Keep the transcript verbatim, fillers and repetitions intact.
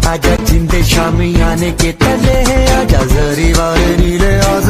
आजा जिंदे शामी आने के तले है, आजा जरी वाले नीले आजा